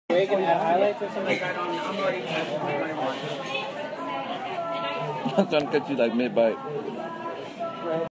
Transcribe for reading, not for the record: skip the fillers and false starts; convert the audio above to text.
We can add highlights or something. I'm trying to catch you like mid-bite.